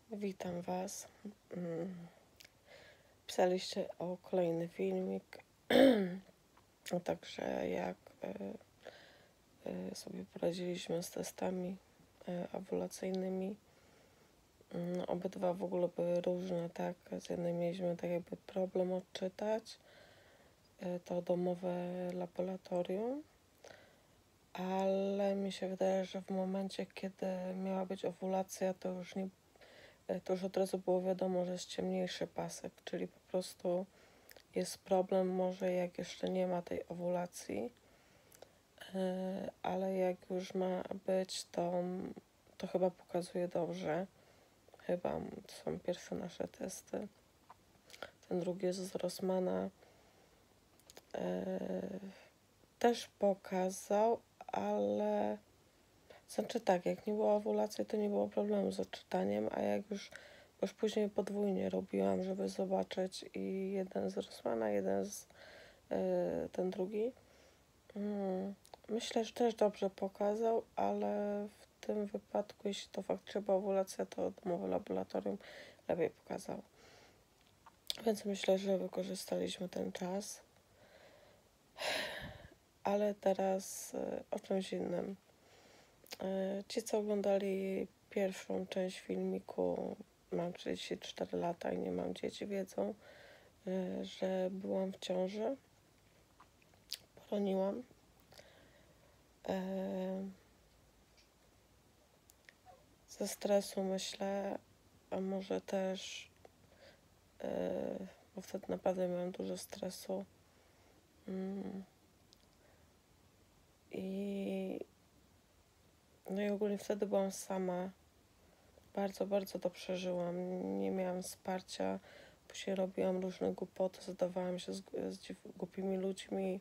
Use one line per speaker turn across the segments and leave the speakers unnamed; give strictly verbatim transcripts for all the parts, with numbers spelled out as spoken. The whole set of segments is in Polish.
Witam Was. Mm, Pisaliście o kolejny filmik, a także jak y, y, sobie poradziliśmy z testami y, owulacyjnymi. Mm, Obydwa w ogóle były różne, tak? Z jednym mieliśmy tak jakby problem odczytać, y, to domowe laboratorium, ale mi się wydaje, że w momencie, kiedy miała być owulacja, to już nie to już od razu było wiadomo, że jest ciemniejszy pasek, czyli po prostu jest problem może jak jeszcze nie ma tej owulacji, ale jak już ma być, to, to chyba pokazuje dobrze. Chyba to są pierwsze nasze testy. Ten drugi jest z Rossmana. Też pokazał, ale znaczy tak, jak nie było owulacji, to nie było problemu z odczytaniem, a jak już, bo już później podwójnie robiłam, żeby zobaczyć i jeden z Rossmana, jeden z yy, ten drugi. Hmm. Myślę, że też dobrze pokazał, ale w tym wypadku, jeśli to faktycznie była owulacja, to domowe laboratorium lepiej pokazało. Więc myślę, że wykorzystaliśmy ten czas. Ale teraz y, o czymś innym. Y, ci, co oglądali pierwszą część filmiku, mam trzydzieści cztery lata i nie mam dzieci, wiedzą, y, że byłam w ciąży. Poroniłam. Y, ze stresu myślę, a może też, yy, bo wtedy naprawdę miałam dużo stresu. Yy. I no i ogólnie wtedy byłam sama. Bardzo, bardzo to przeżyłam. Nie miałam wsparcia, później robiłam różne głupoty, zadawałam się z, z głupimi ludźmi.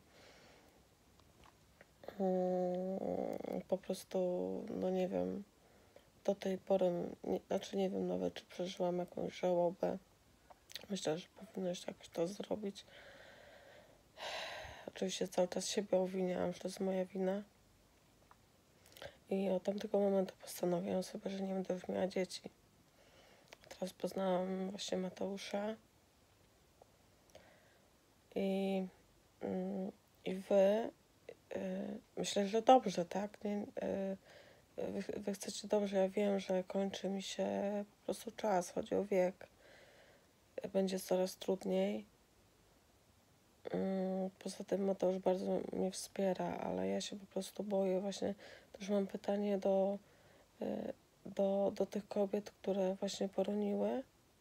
Yy, po prostu, no nie wiem, do tej pory, nie, znaczy nie wiem nawet, czy przeżyłam jakąś żałobę. Myślę, że powinnaś jakoś to zrobić. Oczywiście cały czas siebie obwiniałam, że to jest moja wina. I od tamtego momentu postanowiłam sobie, że nie będę już miała dzieci. Teraz poznałam właśnie Mateusza. I, yy, i wy, yy, myślę, że dobrze, tak? Nie, yy, wy, wy chcecie dobrze, ja wiem, że kończy mi się po prostu czas, chodzi o wiek. Będzie coraz trudniej. Poza tym Mateusz bardzo mnie wspiera, ale ja się po prostu boję. Właśnie też mam pytanie do, do, do tych kobiet, które właśnie poroniły.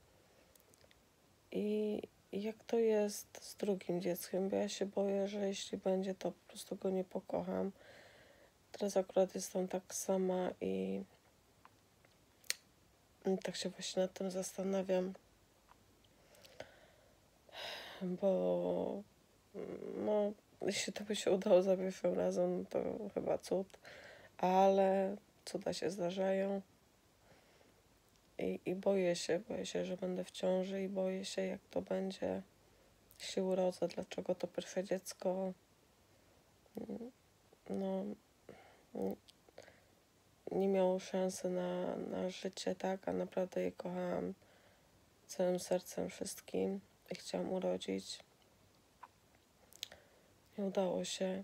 I jak to jest z drugim dzieckiem, bo ja się boję, że jeśli będzie, to po prostu go nie pokocham. Teraz akurat jestem tak sama i tak się właśnie nad tym zastanawiam, bo no, jeśli to by się udało za pierwszym razem, to chyba cud, ale cuda się zdarzają. I, I boję się, boję się, że będę w ciąży i boję się, jak to będzie, jeśli urodzę, dlaczego to pierwsze dziecko no, nie miało szansy na, na życie, tak, a naprawdę je kochałam całym sercem, wszystkim i chciałam urodzić. Nie udało się,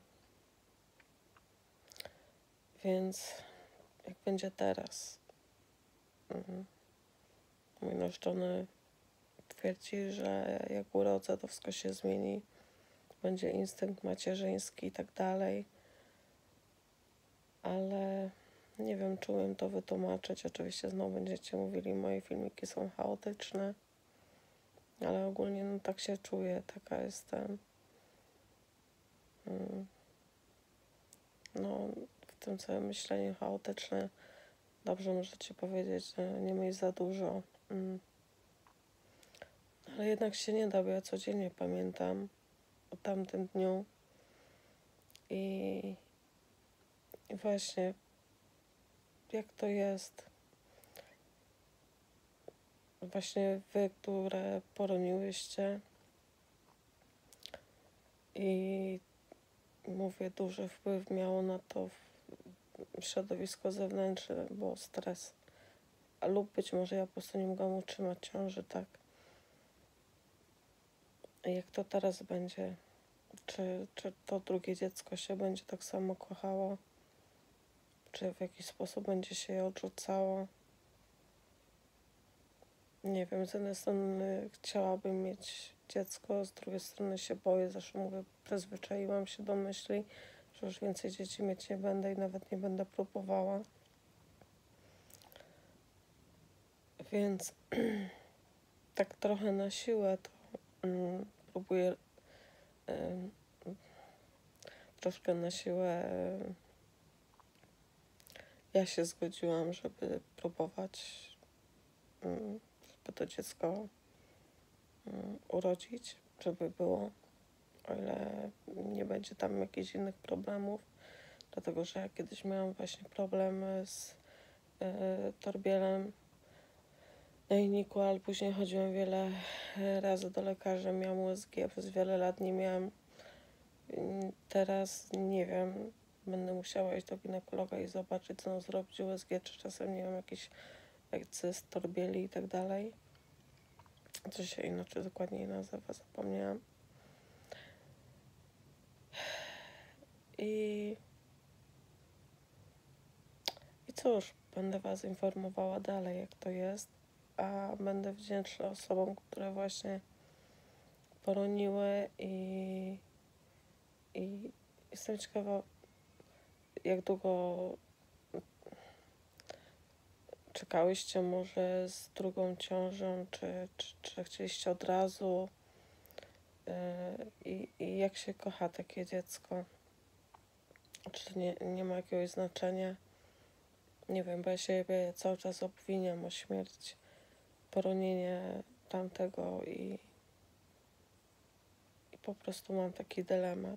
więc jak będzie teraz? Mhm. Mój narzeczony twierdzi, że jak urodzę, to wszystko się zmieni, będzie instynkt macierzyński i tak dalej, ale nie wiem, czy umiem to wytłumaczyć. Oczywiście znowu będziecie mówili, moje filmiki są chaotyczne, ale ogólnie no tak się czuję, taka jestem. No, w tym całym myśleniu chaotyczne dobrze możecie powiedzieć, że nie mieć za dużo. Ale jednak się nie da, bo ja codziennie pamiętam o tamtym dniu. I, i właśnie, jak to jest? Właśnie wy, które poroniłyście i mówię, duży wpływ miało na to środowisko zewnętrzne, bo stres. a lub być może ja po prostu nie mogłam utrzymać ciąży, tak. Jak to teraz będzie? Czy, czy to drugie dziecko się będzie tak samo kochało? Czy w jakiś sposób będzie się je odrzucało? Nie wiem, z jednej strony chciałabym mieć dziecko, z drugiej strony się boję, zresztą mówię, przyzwyczaiłam się do myśli, że już więcej dzieci mieć nie będę i nawet nie będę próbowała. Więc tak trochę na siłę to mm, próbuję, y, troszkę na siłę y, ja się zgodziłam, żeby próbować, y, żeby to dziecko y, urodzić, żeby było, o ile nie będzie tam jakichś innych problemów, dlatego że ja kiedyś miałam właśnie problem z y, torbielem na jajniku, ale później chodziłam wiele razy do lekarza, miałam U S G, przez wiele lat nie miałam. Teraz nie wiem, będę musiała iść do ginekologa i zobaczyć, co zrobić U S G, czy czasem nie mam jakiś cyst, torbieli i tak dalej. Co się inaczej dokładniej nazywa, zapomniałam. I, I cóż, będę Was informowała dalej, jak to jest, a będę wdzięczna osobom, które właśnie poroniły i, i jestem ciekawa, jak długo czekałyście może z drugą ciążą, czy, czy, czy chcieliście od razu yy, i, i jak się kocha takie dziecko? Czy nie, nie ma jakiegoś znaczenia? Nie wiem, bo ja siebie cały czas obwiniam o śmierć, poronienie tamtego i, i po prostu mam taki dylemat.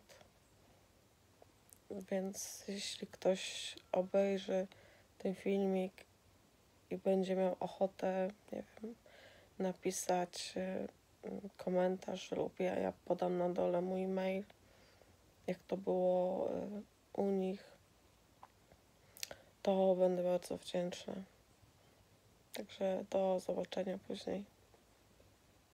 Więc jeśli ktoś obejrzy ten filmik i będzie miał ochotę, nie wiem, napisać y, komentarz lub ja, ja podam na dole mój mail, jak to było y, u nich, to będę bardzo wdzięczna. Także do zobaczenia później.